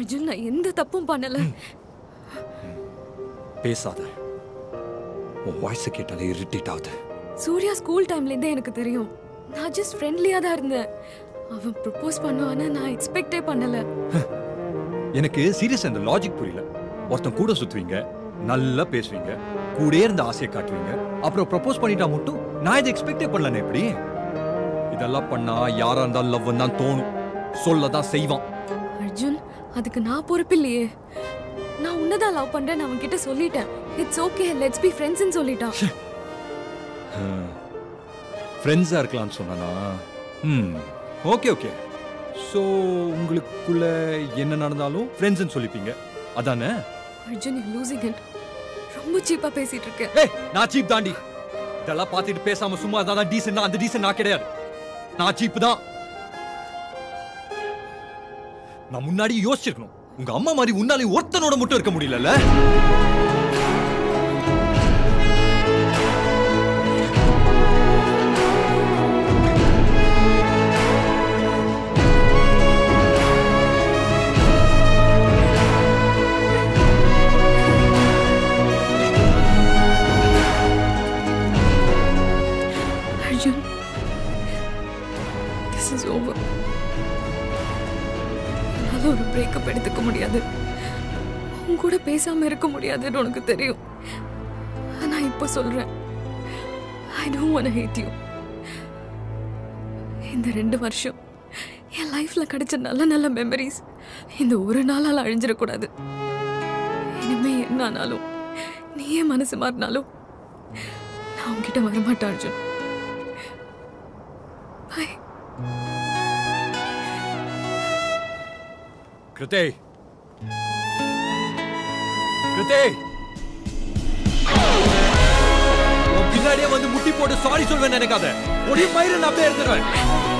அர்ஜுன் நான் எந்த தப்பும் பண்ணல. பேசாத. உன் வாய்ஸ் கேட்டாலே இரிட்டேட் ஆகுது. சூர்யா ஸ்கூல் டைம்ல இருந்தே எனக்கு தெரியும். நான் ஜஸ்ட் ஃப்ரெண்ட்லியா தான் இருந்தேன். அவன் ப்ரப்போஸ் பண்ணுவான்னு நான் எக்ஸ்பெக்டே பண்ணல. எனக்கு சீரியஸா இந்த லாஜிக் புரியல. ஒருத்தன் கூட சுத்துவீங்க, நல்லா பேசுவீங்க, கூட இருந்த ஆசையை காட்டுவீங்க, அப்புறம் ப்ரப்போஸ் பண்ணிட்டா மட்டும் நான் இதை எக்ஸ்பெக்டே பண்ணலனே எப்படி? இதெல்லாம் பண்ணா யாரா இருந்தாலும் லவ் தான் தோணும், சொல்லதான் செய்வான். அர்ஜுன் அதுக்கு நான் பொறுப்பில்லையே. நான் உன்னதான் லவ் பண்றேன்னு அவன் கிட்ட சொல்லிட்டேன். இட்ஸ் ஓகே, லெட்ஸ் பி ஃப்ரெண்ட்ஸ்னு சொல்லிட்டான். ஃப்ரெண்ட்ஸா இருக்கலாம்னு சொன்னானா? Okay okay. சோ உங்களுக்குள்ள என்ன நடந்தாலும் ஃப்ரெண்ட்ஸ்னு சொல்லிப்பீங்க, அதானே? Arjun you losing it. ரொம்ப சீப்பா பேசிட்டு இருக்க. ஏய் நான் சீப் தாண்டி. இதெல்லாம் பார்த்துட்டு பேசாம சும்மா அதான் டீசன்ட். அந்த டீசன்ட் நான் கிடையாது. நான் சீப் தான். நான் முன்னாடி யோசிச்சிருக்கணும். உங்க அம்மா மாதிரி உன்னாலே ஒருத்தனோட மட்டும் இருக்க முடியலல்ல? Arjun, this is over. என்னால ஒரு பிரேக்கப் எடுத்துக்க முடியாது. உன் கூட பேசாம இருக்க முடியாதுன்னு உனக்கு தெரியும். நான் இப்ப சொல்றேன், I don't want to hate you. இந்த 2 வருஷம் என் லைஃப்ல கிடைச்ச நல்ல நல்ல மெமரிஸ் இந்த ஒரு நாளால அழிஞ்சிடக்கூடாது. இனிமே என்ன ஆனாலும் நீயே மனசு மாறினாலும் நான் உன்கிட்ட வரமாட்டேன் அர்ஜுன். பாய். கிருத்தை, கிருத்தை, உன் பின்னாடியே வந்து முட்டி போட்டு சாரி சொல்வேன் நினைக்காத. ஒரே மயிரை நான் அப்படியே எடுத்துருவேன்.